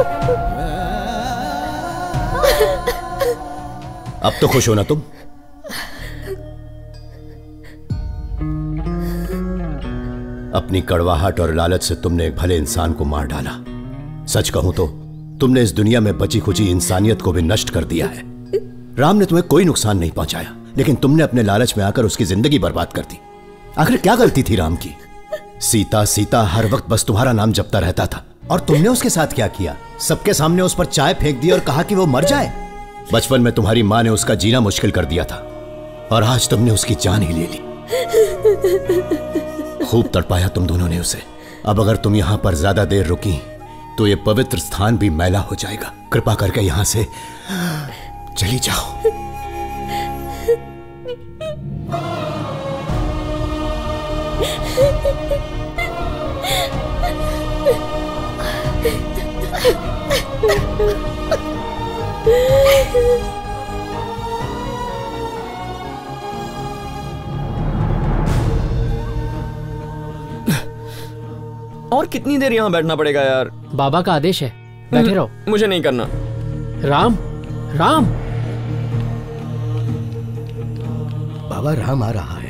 अब तो खुश हो ना तुम? अपनी कड़वाहट और लालच से तुमने एक भले इंसान को मार डाला। सच कहूं तो तुमने इस दुनिया में बची खुची इंसानियत को भी नष्ट कर दिया है। राम ने तुम्हें कोई नुकसान नहीं पहुंचाया, लेकिन तुमने अपने लालच में आकर उसकी जिंदगी बर्बाद कर दी। आखिर क्या गलती थी राम की? सीता सीता हर वक्त बस तुम्हारा नाम जपता रहता था। और तुमने उसके साथ क्या किया? सबके सामने उस पर चाय फेंक दी और कहा कि वो मर जाए। बचपन में तुम्हारी माँ ने उसका जीना मुश्किल कर दिया था और आज तुमने उसकी जान ही ले ली। खूब तड़पाया तुम दोनों ने उसे। अब अगर तुम यहाँ पर ज्यादा देर रुकी तो ये पवित्र स्थान भी मैला हो जाएगा। कृपा करके यहाँ से चली जाओ। और कितनी देर यहाँ बैठना पड़ेगा यार? बाबा का आदेश है, बैठे रहो। मुझे नहीं करना। राम, राम। बाबा राम आ रहा है।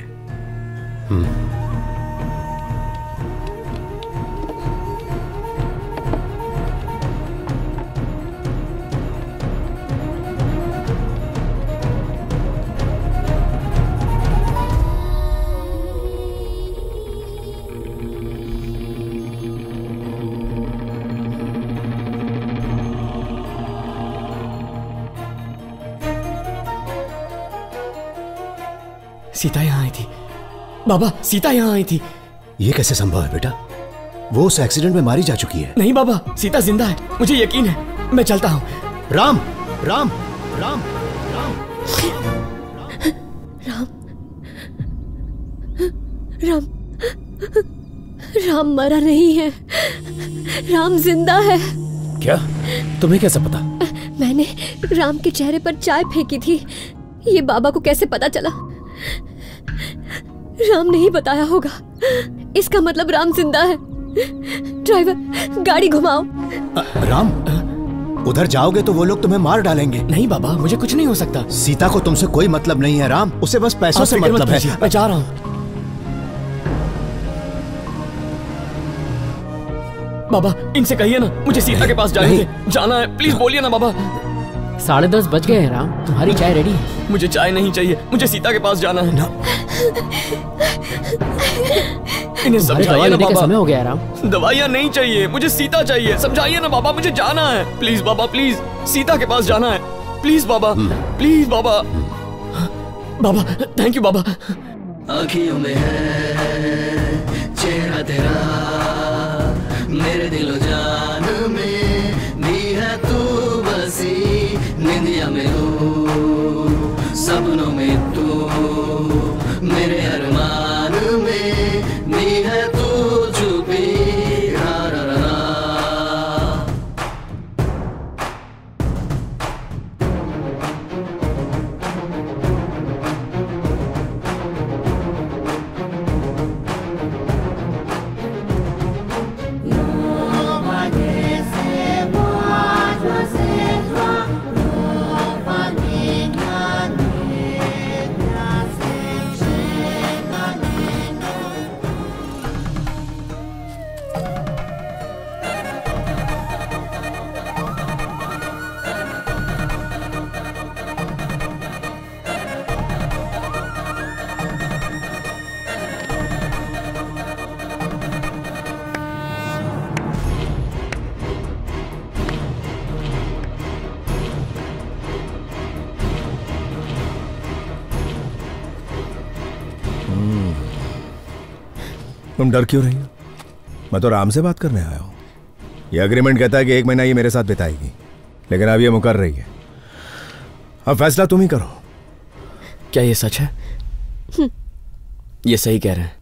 सीता यहाँ आई थी बाबा, सीता यहाँ आई थी। ये कैसे संभव है बेटा? वो उस एक्सीडेंट में मारी जा चुकी है। नहीं बाबा, सीता जिंदा है, मुझे यकीन है। मैं चलता हूँ। राम, राम, राम, राम, राम, राम, राम मरा नहीं है, राम जिंदा है। क्या? तुम्हें कैसे पता? मैंने राम के चेहरे पर चाय फेंकी थी। ये बाबा को कैसे पता चला? राम नहीं बताया होगा। इसका मतलब राम जिंदा है। ड्राइवर, गाड़ी घुमाओ। राम, उधर जाओगे तो वो लोग तुम्हें मार डालेंगे। नहीं बाबा, मुझे कुछ नहीं हो सकता। सीता को तुमसे कोई मतलब नहीं है राम, उसे बस पैसों से मतलब है। मैं जा रहा हूँ। बाबा, इनसे कहिए ना मुझे सीता के पास जाना है। प्लीज बोलिए ना बाबा। 10:30 बज गए हैं राम, तुम्हारी चाय रेडी है। मुझे चाय नहीं चाहिए, मुझे सीता के पास जाना है। इन्हें समझाइए ना बाबा। समय हो गया राम। दवाइयाँ नहीं चाहिए, मुझे सीता चाहिए। समझाइए ना बाबा, मुझे जाना है। प्लीज बाबा, प्लीज सीता के पास जाना है। प्लीज बाबा, प्लीज बाबा। बाबा, थैंक यू बाबा। आँखियों में है चेहरा तेरा, मेरे दिलो जान में दी है तू बसी। निंदिया में तू, सपनों में तू, मेरे अरमान में दी है तू चुपी। रा रा रा रा। तुम डर क्यों रही हो? मैं तो राम से बात करने आया हूं। यह एग्रीमेंट कहता है कि 1 महीना ये मेरे साथ बिताएगी, लेकिन अब ये मुकर रही है। अब फैसला तुम ही करो। क्या ये सच है? ये सही कह रहे हैं।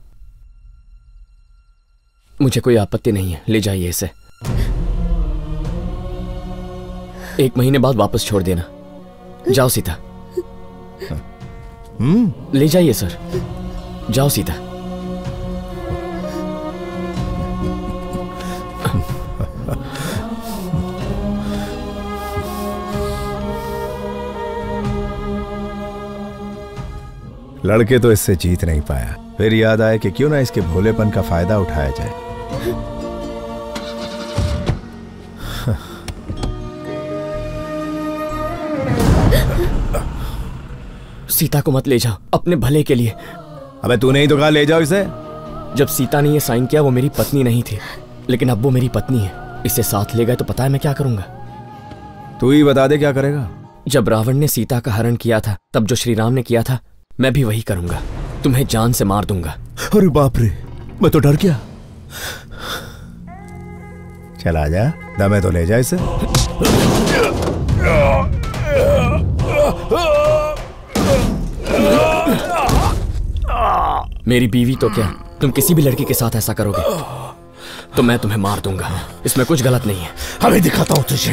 मुझे कोई आपत्ति नहीं है, ले जाइए इसे। 1 महीने बाद वापस छोड़ देना। जाओ सीता। ले जाइए सर, जाओ सीता। लड़के तो इससे जीत नहीं पाया। फिर याद आया कि क्यों ना इसके भोलेपन का फायदा उठाया जाए। सीता को मत ले जाओ, अपने भले के लिए। अबे तूने ही तो कहा ले जाओ इसे। जब सीता ने ये साइन किया वो मेरी पत्नी नहीं थी, लेकिन अब वो मेरी पत्नी है। इसे साथ ले गए तो पता है मैं क्या करूंगा? तू ही बता दे क्या करेगा। जब रावण ने सीता का हरण किया था, तब जो श्री राम ने किया था मैं भी वही करूंगा। तुम्हें जान से मार दूंगा। अरे बाप रे, मैं तो डर गया। चल आजा, दमे तो ले जा इसे। मेरी बीवी तो क्या, तुम किसी भी लड़की के साथ ऐसा करोगे तो मैं तुम्हें मार दूंगा। इसमें कुछ गलत नहीं है। अभी दिखाता हूं तुझे।